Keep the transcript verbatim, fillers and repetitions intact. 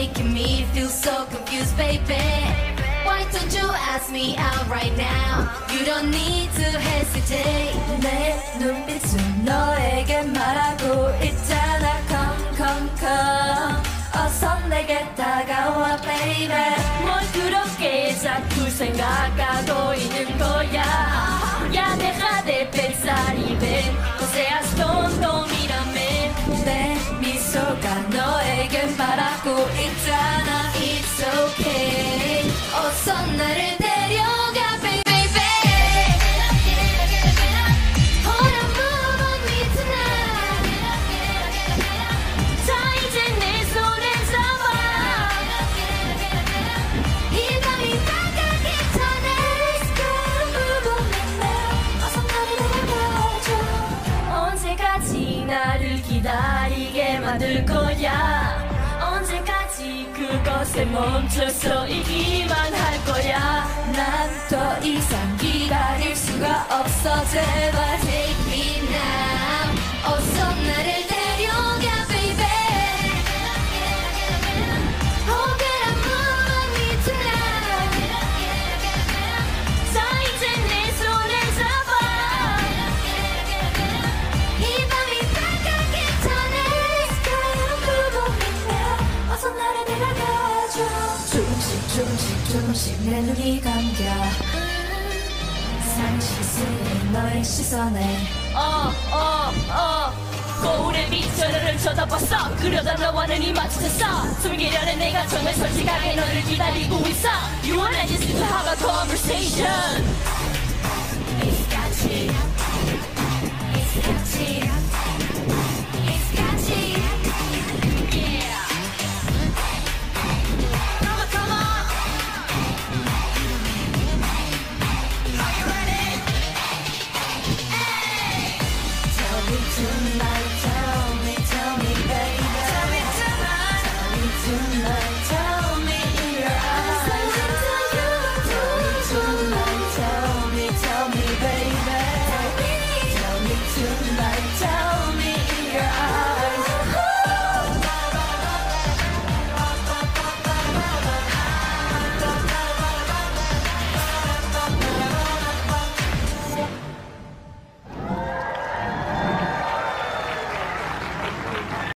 making me feel so confused, baby. Why don't you ask me out right now? You don't need to hesitate. 내 눈빛은 너에게 말하고 있잖아. Come, come, come. 어서 내게 다가와, baby. 뭘 그렇게 자꾸 생각하고 있는 거야? Ya deja de pensar y ven, no seas tonto, mírame. 내 미소가 너에게 말하고 있잖아. It's okay. 어서 나를 데려가, baby. Hold on, move on me tonight. 자, 이제 내 손을 잡아. 이 밤이 다가기 전에 Let's go, move on me now. 어서 나를 데려가줘. 언제까지 나를 기다리게 만들 거야? 언제까지 그것에 멈춰서 있기만 할 거야? 난 더 이상 기다릴 수가 없어. 제발 take me now. 어서 나를 데려가, baby. Oh, better move on me tonight. 자, 이제 내 손을 잡아. 이 밤이 다가기 전에 Let's go, move on me now. 어서 나를 데려가줘. 조금씩 조금씩 조금씩 내 눈이 감겨. 상시 쓰는 너의 시선에 어, 어, 어. 거울에 비쳐 너를 쳐다봤어. 그러다 너와는 이 마주쳤어. 숨기려는 내가 정말 솔직하게 너를 기다리고 있어. You and I just need to have a conversation. KAACHI. KAACHI.